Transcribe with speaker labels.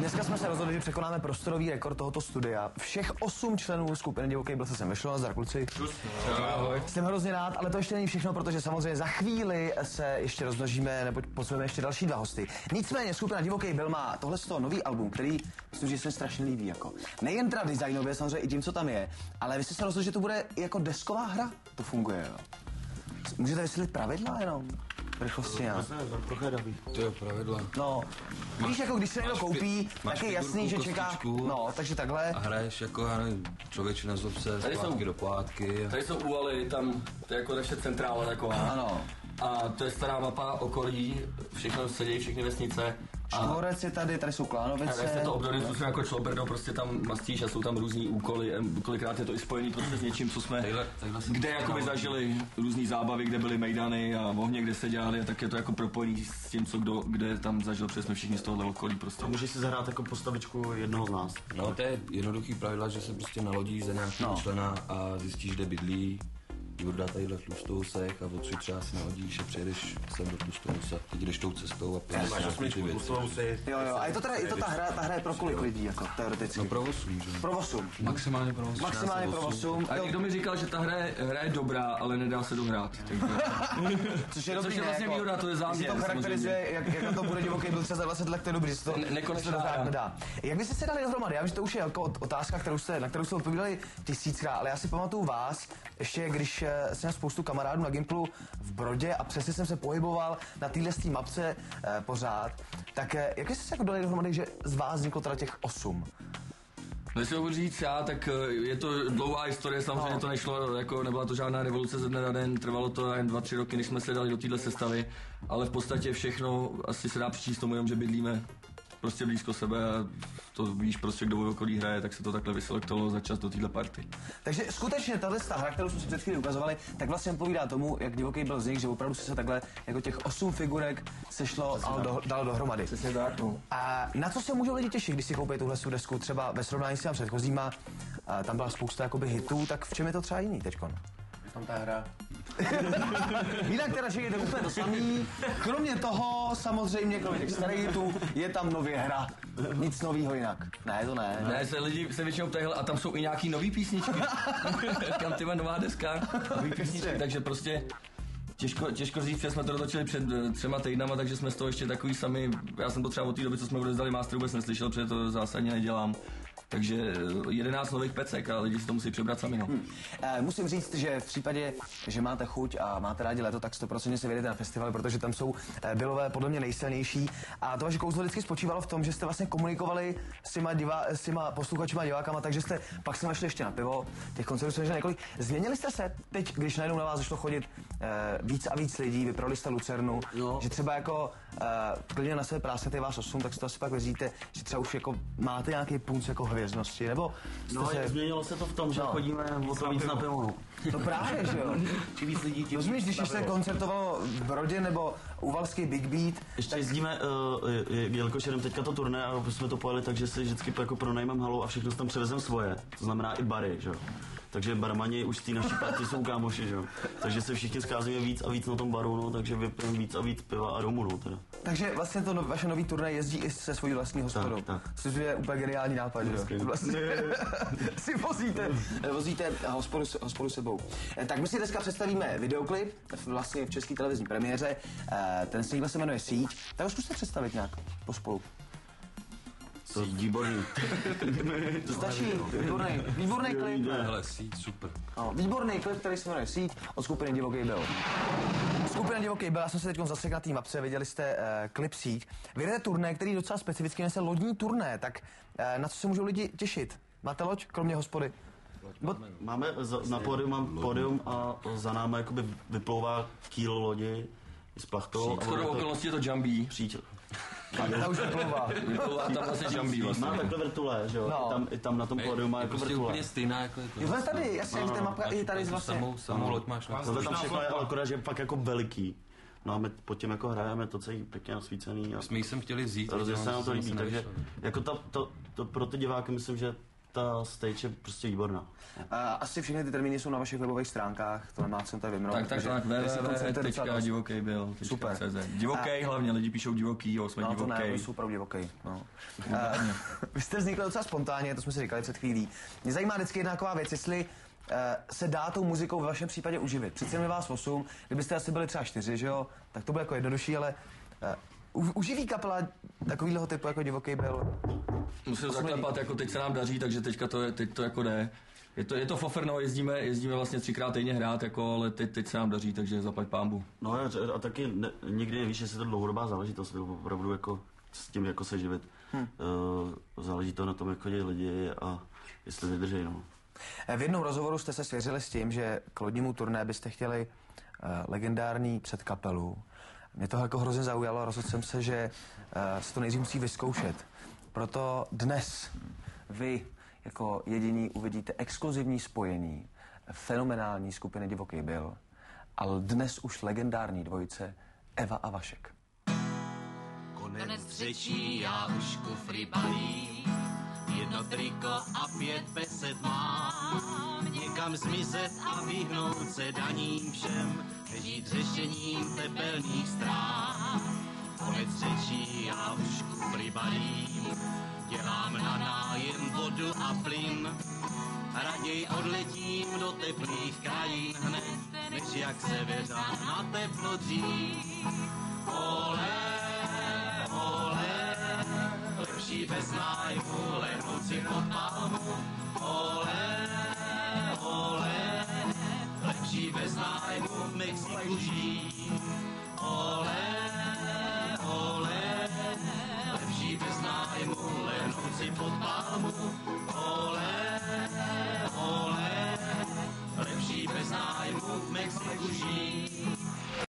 Speaker 1: Dneska jsme se rozhodli, že překonáme prostorový rekord tohoto studia. Všech 8 členů skupiny Divoký byl se sem vešlo, nazdar kluci. Jsem hrozně rád, ale to ještě není všechno, protože samozřejmě za chvíli se ještě rozmnožíme, nebo pozveme ještě další 2 hosty. Nicméně skupina Divoký byl má tohle nový album, který myslím, že se strašně líbí. Jako. Nejen teda designově, samozřejmě i tím, co tam je, ale vy jste se rozhodli, že to bude jako desková hra. To funguje, jo. Můžete vysvětlit pravidla jenom? Rychlosti nějak.
Speaker 2: To je pravidla.
Speaker 1: No, víš, jako když se někdo koupí, tak je jasný, že čeká, no, takže takhle.
Speaker 2: A hraješ jako, já nevím, člověče nezlob se, zpátky do plátky.
Speaker 3: Tady jsou úvaly, tam, to je jako naše centrála taková.
Speaker 1: Ano.
Speaker 3: A to je stará mapa okolí, všechno se dějí, všechny vesnice.
Speaker 1: Čtvorec je tady jsou Klánovice.
Speaker 3: A to obdobně způsobem jako Čloberno, prostě tam mastíš a jsou tam různý úkoly, kolikrát je to i spojený prostě s něčím, co jsme, kde jakoby zažili různý zábavy, kde byly mejdany a ohně, kde se dělali, a tak je to jako propojený s tím, co kdo, kde tam zažil, protože jsme všichni z tohohle okolí prostě.
Speaker 4: A můžeš si zahrát jako postavičku jednoho z nás.
Speaker 2: No to je jednoduchý pravidla, že se prostě nalodíš za nějakého člena a zjistíš, kde bydlí. Jurda tadyhle Tlustousek a odsud třeba si nahodíš a přijedeš sem do Tlustouse. Teď jdeš tou cestou a půjdeš na ty věci.
Speaker 1: Jo, a je to ta hra je pro kolik lidí, jako teoreticky?
Speaker 2: No pro 8, že?
Speaker 1: Pro 8.
Speaker 2: Maximálně pro 8.
Speaker 1: Maximálně pro 8.
Speaker 3: A někdo mi říkal, že ta hra je dobrá, ale nedá se dohrát.
Speaker 1: Což je dobrý,
Speaker 3: vlastně výhoda, to je záměr.
Speaker 1: To charakterizuje, jak to bude Divoký byl třeba za 20 let, to je dobrý, že to dohrát nedá. Jak byste se dali dohromady? Já vím, že to už je jako otázka, na kterou jste odpovídali 1000krát, ale já si pamatuju vás, ještě když jsem spoustu kamarádů na Gimplu v Brodě a přesně jsem se pohyboval na téhle mapce pořád, tak jak jste se jako dali dohromady, že z vás vzniklo teda těch 8?
Speaker 3: No, jestli ho budu říct já, tak je to dlouhá historie, samozřejmě to nešlo, jako nebyla to žádná revoluce ze dne na den, trvalo to jen 2-3 roky, než jsme se dali do téhle sestavy, ale v podstatě všechno asi se dá přičíst tomu, že bydlíme prostě blízko sebe a to víš prostě, kdo v okolí hraje, tak se to takhle vyselektovalo za čas do téhle party.
Speaker 1: Takže skutečně tahle hra, kterou jsme si před chvíli ukazovali, tak vlastně povídá tomu, jak Divoký byl vznik, že opravdu se takhle jako těch 8 figurek sešlo a dalo dohromady.
Speaker 3: Přesně tak, no.
Speaker 1: A na co se můžou lidi těšit, když si koupí tuhle desku, třeba ve srovnání s těmi předchozíma, tam byla spousta jakoby hitů, tak v čem je to třeba jiný teďkon?
Speaker 4: Tam ta hra.
Speaker 1: Jinak teda je to úplně to samý. Kromě toho, samozřejmě, kromě těch starých hitů, je tam nově hra. Nic novýho jinak. Ne, to ne.
Speaker 3: Ne, lidi se většinou ptají, a tam jsou i nějaký nový písničky. Tam tyhle nová deska, nový písničky, takže prostě Těžko říct, že jsme to dotočili před 3 týdnama, takže jsme z toho ještě takový sami, já jsem to třeba od té doby, co jsme odezdali master, vůbec neslyšel, protože to zásadně nedělám. Takže 11 nových pecek a lidi si to musí přebrat sami. No.
Speaker 1: Musím říct, že v případě, že máte chuť a máte rádi léto, tak 100% si vyjedete na festival, protože tam jsou bylové podle mě nejsilnější. A to vaše kouzlo vždycky spočívalo v tom, že jste vlastně komunikovali s těma posluchačima, divákama, takže jste pak se našli ještě na pivo. Těch koncertů jsme několik. Změnili jste se teď, když najednou na vás začalo chodit víc a víc lidí, vypravili jste Lucernu, že třeba jako klidně na své práce ty vás 8, tak si to asi pak vezíte, že třeba už jako máte nějaký punc jako hvězdnosti, nebo
Speaker 4: změnilo se to v tom, že chodíme o to víc na pivo.
Speaker 1: To právě, že jo.
Speaker 4: Čím víc lidí, tím
Speaker 1: rozumíš, když se koncertovalo v Brodě nebo u Valský Big Beat.
Speaker 4: Ještě tak jezdíme, jelikož jedem teďka to turné a jsme to pojeli, takže si vždycky jako pronajmeme halu a všechno tam převezem svoje. To znamená i bary, že jo. Takže barmani už z té naší party jsou kámoši, že jo. Takže se všichni scházíme víc a víc na tom baru, no, takže vypijeme víc a víc piva a romu, no, teda.
Speaker 1: Takže vlastně to vaše nový turné jezdí i se svojí vlastní hospodou. Což je úplně geniální nápad, že jo. Vlastně si vozíte hospodu sebou. Tak my si dneska představíme videoklip, vlastně v české televizní premiéře. Ten single se jmenuje Síť. Tak už zkuste představit nějak pospolu.
Speaker 4: To výborný.
Speaker 1: To stačí, výborný klip.
Speaker 2: Hele, Síť, super.
Speaker 1: No, výborný klip, který se jmenuje Síť od skupiny Divoký byl. Skupina Divoký byl, já jsem se teď zasekl na té mapce, viděli jste klip Síť. Vy jdete turné, který docela specificky nese lodní turné, tak na co se můžou lidi těšit? Máte loď, kromě hospody?
Speaker 4: Máme na pódium a za námi jakoby vyplouvá kýl lodi s plachtou.
Speaker 3: Shodou okolností je to Jumbie.
Speaker 4: Příčel.
Speaker 1: Ta už vyplouvá.
Speaker 3: Vyplouvá tam vlastně Jumbie vlastně.
Speaker 4: Má takhle vrtule, že jo? No. I tam na tom pódiu má jako
Speaker 2: vrtule.
Speaker 4: Prostě
Speaker 2: úplně stejná jako je to.
Speaker 1: Jo, tady, jasně, ta mapka i tady z vlastně.
Speaker 2: Samou loď máš na
Speaker 4: to. Tam všechno je, ale akorát, že je fakt jako veliký. No a my pod tím jako hrajeme to celý pěkně osvícený.
Speaker 2: My jsme chtěli vzít.
Speaker 4: Se nám to líbí, takže jako to pro ty diváky myslím, že ta stage je prostě výborná.
Speaker 1: Asi všechny ty termíny jsou na vašich webových stránkách, to nemá co tady vymrovat.
Speaker 3: Tak www.divokejbyl.cz.
Speaker 1: Super.
Speaker 3: Divokej hlavně, lidi píšou divoký, jo, jsme divokej.
Speaker 1: No to ne, jsou opravdu divokej. No. Vy jste vznikli docela spontánně, to jsme si říkali před chvílí. Mě zajímá vždycky jedna taková věc, jestli se dá tou muzikou ve vašem případě uživit. Přece mi vás 8, kdybyste asi byli třeba 4, že jo, tak to bude jako jednodušší, ale uživí kapela takovýhleho typu jako Divokej byl?
Speaker 3: Musím zaklepat, jako teď se nám daří, takže teď to jako jde. Je to foferno, jezdíme vlastně 3krát týdně hrát, jako, ale teď se nám daří, takže zaplať pánbu.
Speaker 4: No a taky nikdy nevíš, jestli to dlouhodobá záležitost, opravdu jako s tím jako se živit. Záleží to na tom, jak chodí lidi a jestli vydrží, no.
Speaker 1: V jednom rozhovoru jste se svěřili s tím, že k lodnímu turné byste chtěli legendární předkapelu. Mě to jako hrozně zaujalo a rozhodl jsem se, že se to nejdřív musí vyzkoušet. Proto dnes vy jako jediní uvidíte exkluzivní spojení fenomenální skupiny Divokej byl, ale dnes už legendární dvojice Eva a Vašek.
Speaker 5: Konec řečí, já už kufry balím, jedno triko a 5 besed mám. Někam zmizet a vyhnout se daním všem, nežít řešením tepelných strán. Konec řečí, já už kufry balím, dělám na nájem vodu a plyn. Raději odletím do teplých krajín hned, než jak se vydá na teplo dřív. Ole, lepší bez nájmu, lehnout si pod palmu. Ole, lepší bez nájmu, v Mexiku žít. Ole, lepší bez nájmu, lehnout si pod palmu. Ole, lepší bez nájmu, v Mexiku žít.